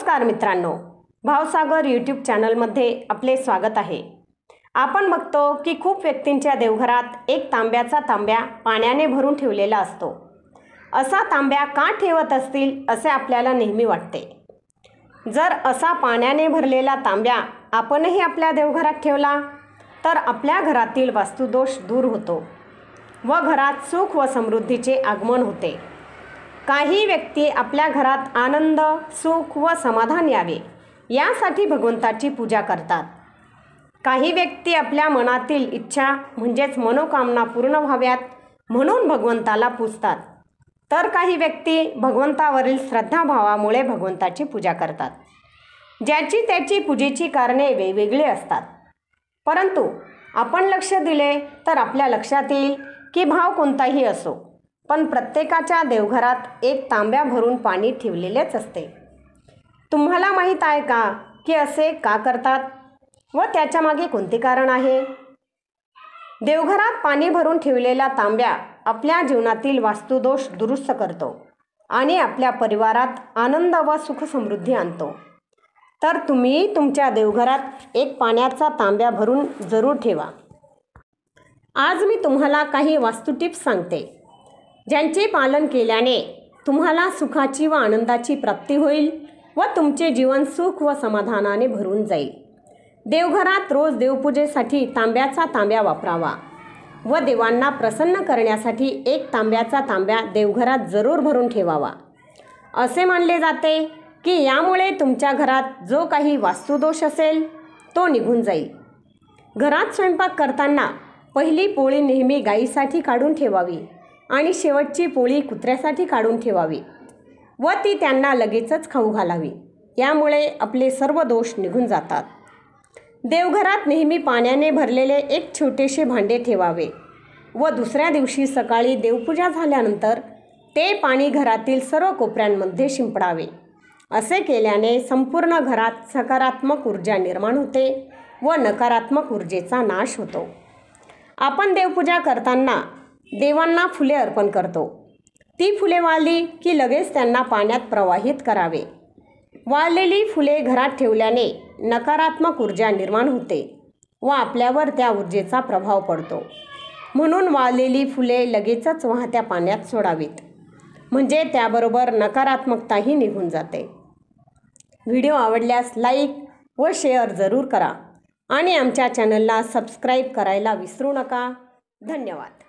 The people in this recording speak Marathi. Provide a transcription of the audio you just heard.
नमस्कार मित्रांनो, भावसागर यूट्यूब चॅनलमध्ये आपले स्वागत आहे। आपण बघतो की खूप व्यक्तींच्या देवघरात एक तांब्याचा तांब्या पाण्याने भरून ठेवलेला असतो। असा तांब्या का ठेवत असतील असे आपल्याला नेहमी वाटते। जर असा पाण्याने भरलेला तांब्या आपणही आपल्या देवघरात ठेवला तर आपल्या घरातील वास्तुदोष दूर होतो व घरात सुख व समृद्धीचे आगमन होते। काही व्यक्ती आपल्या घरात आनंद, सुख व समाधान यावे यासाठी भगवंताची पूजा करतात। काही व्यक्ती आपल्या मनातील इच्छा म्हणजेच मनोकामना पूर्ण व्हाव्यात म्हणून भगवंताला पूजतात, तर काही व्यक्ती भगवंतावरील श्रद्धाभावामुळे भगवंताची पूजा करतात। ज्याची त्याची पूजेची कारणे वेगवेगळी असतात, परंतु आपण लक्ष दिले तर आपल्या लक्षात येईल की भाव कोणताही असो, पण प्रत्येकाच्या देवघरात एक तांब्या भरून पाणी ठेवलेलेच असते। तुम्हाला माहीत आहे का की असे का करतात व त्याच्या मागे कोणते कारण आहे? देवघरात पाणी भरून ठेवलेला तांब्या आपल्या जीवनातील वास्तुदोष दुरुस्त करतो आणि आपल्या परिवारात आनंद व सुख समृद्धी आणतो। तर तुम्ही तुमच्या देवघरात एक पाण्याचा तांब्या भरून जरूर ठेवा। आज मी तुम्हाला काही वास्तु टिप्स सांगते, ज्यांचे पालन केल्याने तुम्हाला सुखाची व आनंदाची प्राप्ती होईल व तुमचे जीवन सुख व समाधानाने भरून जाईल। देवघरात रोज देवपूजेसाठी तांब्याचा तांब्या वापरावा व देवांना प्रसन्न करण्यासाठी एक तांब्याचा तांब्या देवघरात जरूर भरून ठेवावा। असे मानले जाते की यामुळे तुमच्या घरात जो काही वास्तुदोष असेल तो निघून जाईल। घरात स्वयंपाक करताना पहिली पोळी नेहमी गाईसाठी काढून ठेवावी आणि शेवटची पोळी कुत्र्यासाठी काढून ठेवावी व ती त्यांना लगेचच खाऊ घालावी। यामुळे आपले सर्व दोष निघून जातात। देवघरात नेहमी पाण्याने भरलेले एक छोटेसे भांडे ठेवावे व दुसऱ्या दिवशी सकाळी देवपूजा झाल्यानंतर ते पाणी घरातील सर्व कोपऱ्यांमध्ये शिंपडावे। असे केल्याने संपूर्ण घरात सकारात्मक ऊर्जा निर्माण होते व नकारात्मक ऊर्जेचा नाश होतो। आपण देवपूजा करताना देवांना फुले अर्पण करतो। ती फुले वाळली की लगेच त्यांना पाण्यात प्रवाहित करावे। वाळलेली फुले घरात ठेवल्याने नकारात्मक ऊर्जा निर्माण होते व आपल्यावर त्या ऊर्जेचा प्रभाव पडतो। म्हणून वाळलेली फुले लगेचच वाहत्या पाण्यात सोडावीत, म्हणजे त्याबरोबर नकारात्मकताही निघून जाते। व्हिडिओ आवडल्यास लाईक व शेअर जरूर करा आणि आमच्या चॅनलला सबस्क्राईब करायला विसरू नका। धन्यवाद।